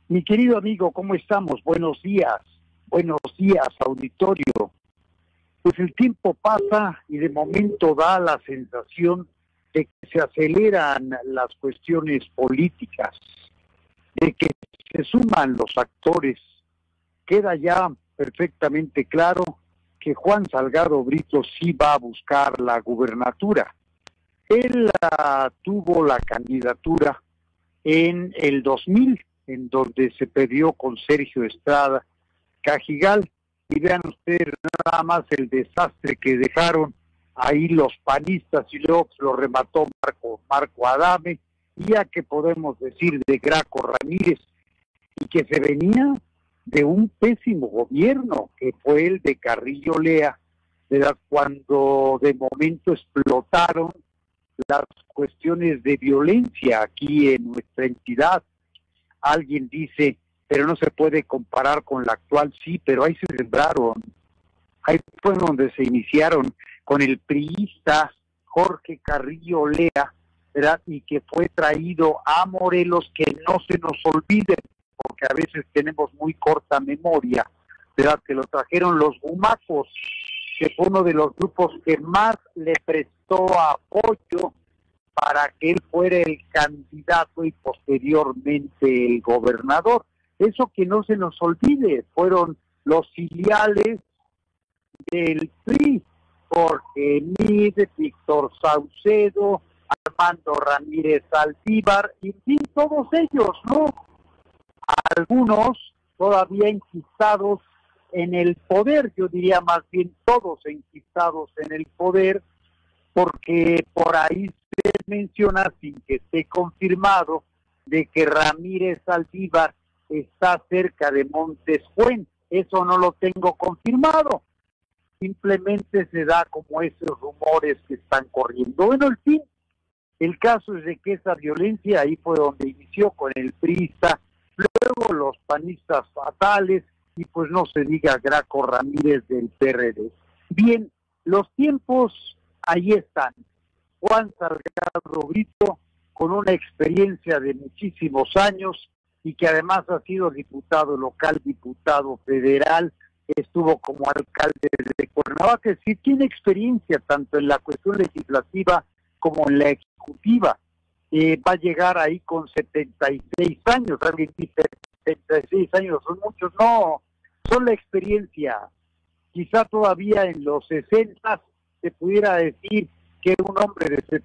Mi querido amigo, ¿cómo estamos? Buenos días, auditorio. Pues el tiempo pasa y de momento da la sensación de que se aceleran las cuestiones políticas, de que se suman los actores. Queda ya perfectamente claro que Juan Salgado Brito sí va a buscar la gubernatura. Él tuvo la candidatura en el 2000, en donde se perdió con Sergio Estrada Cajigal, y vean ustedes nada más el desastre que dejaron ahí los panistas, y luego lo remató Marco Adame, y ya que podemos decir de Graco Ramírez, y que se venía de un pésimo gobierno, que fue el de Carrillo Lea, ¿verdad? Cuando de momento explotaron las cuestiones de violencia aquí en nuestra entidad. Alguien dice, pero no se puede comparar con la actual. Sí, pero ahí se sembraron, ahí fue donde se iniciaron con el priista Jorge Carrillo Lea, ¿verdad? Y que fue traído a Morelos, que no se nos olvide, porque a veces tenemos muy corta memoria, ¿verdad? Que lo trajeron los Gumacos, que fue uno de los grupos que más le prestó apoyo para que él fuera el candidato y posteriormente el gobernador. Eso que no se nos olvide, fueron los filiales del PRI, Jorge Mide, Víctor Saucedo, Armando Ramírez Saldívar, y en fin, todos ellos, ¿no? Algunos todavía enquistados en el poder, yo diría más bien todos enquistados en el poder, porque por ahí se menciona, sin que esté confirmado, de que Ramírez Saldívar está cerca de Montespuén. Eso no lo tengo confirmado, simplemente se da como esos rumores que están corriendo. Bueno, en fin, el caso es de que esa violencia ahí fue donde inició con el priista, luego los panistas fatales, y pues no se diga Graco Ramírez del PRD. Bien, los tiempos ahí están. Juan Salgado Brito, con una experiencia de muchísimos años y que además ha sido diputado local, diputado federal, estuvo como alcalde de Cuernavaca, es decir, tiene experiencia tanto en la cuestión legislativa como en la ejecutiva. Va a llegar ahí con 76 años, alguien dice 76 años, son muchos, no, son la experiencia. Quizá todavía en los 60 se pudiera decir que un hombre de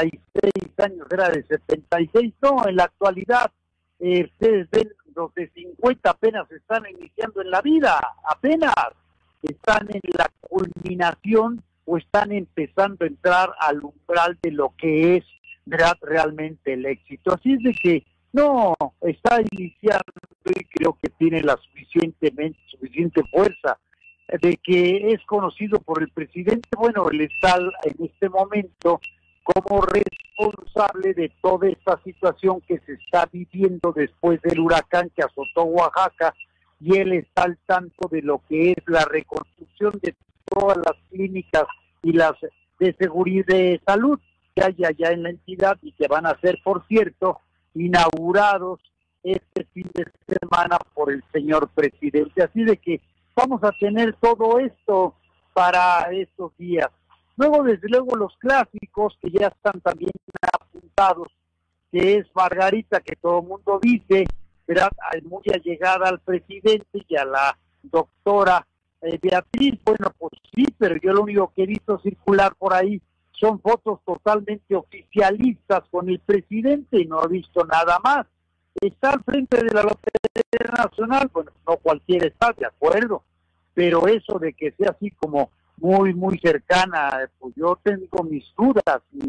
76 años era de 76, no, en la actualidad, ustedes ven, los de 50 apenas están iniciando en la vida, apenas están en la culminación o están empezando a entrar al umbral de lo que es realmente el éxito. Así es de que no, está iniciando y creo que tiene la suficiente fuerza, de que es conocido por el presidente. Bueno, él está en este momento como responsable de toda esta situación que se está viviendo después del huracán que azotó Oaxaca, y él está al tanto de lo que es la reconstrucción de todas las clínicas y las de seguridad de salud que hay allá en la entidad, y que van a ser, por cierto, inaugurados este fin de semana por el señor presidente. Así de que vamos a tener todo esto para estos días. Luego, desde luego, los clásicos que ya están también apuntados, que es Margarita, que todo el mundo dice, ¿verdad? Muy allegada al presidente y a la doctora Beatriz. Bueno, pues sí, pero yo lo único que he visto circular por ahí son fotos totalmente oficialistas con el presidente y no he visto nada más. Está al frente de la Lotería Nacional, bueno, no cualquiera está de acuerdo, pero eso de que sea así como muy cercana, pues yo tengo mis dudas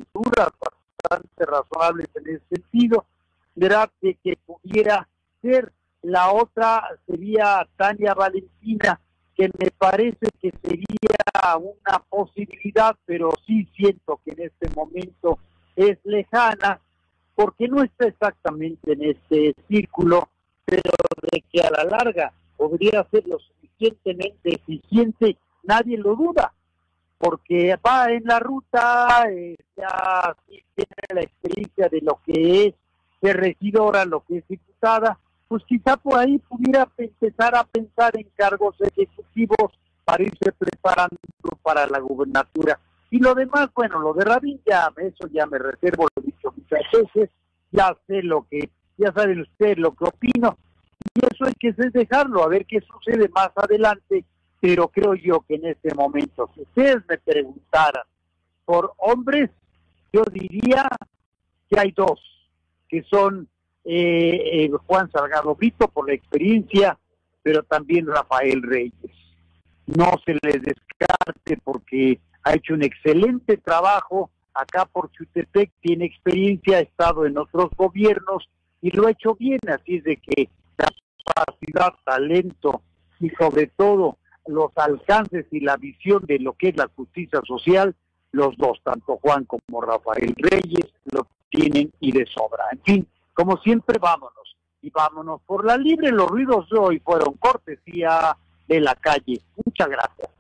bastante razonables en ese sentido, ¿verdad? De que pudiera ser. La otra sería Tania Valentina, que me parece que sería una posibilidad, pero sí siento que en este momento es lejana, porque no está exactamente en este círculo, pero de que a la larga podría ser lo suficientemente eficiente, nadie lo duda, porque va en la ruta, ya sí tiene la experiencia de lo que es ser regidora, lo que es diputada, pues quizá por ahí pudiera empezar a pensar en cargos ejecutivos para irse preparando para la gubernatura. Y lo demás, bueno, lo de Rabín eso ya me reservo, lo he dicho muchas veces, ya saben ustedes lo que opino, y eso hay que dejarlo, a ver qué sucede más adelante, pero creo yo que en este momento, si ustedes me preguntaran por hombres, yo diría que hay dos, que son Juan Salgado Brito por la experiencia, pero también Rafael Reyes. No se les descarte porque ha hecho un excelente trabajo acá por Chutepec, tiene experiencia, ha estado en otros gobiernos y lo ha hecho bien, así es de que capacidad, talento y sobre todo los alcances y la visión de lo que es la justicia social, los dos, tanto Juan como Rafael Reyes, lo tienen y de sobra. En fin, como siempre, vámonos. Y vámonos por la libre. Los ruidos de hoy fueron cortesía de la calle. Muchas gracias.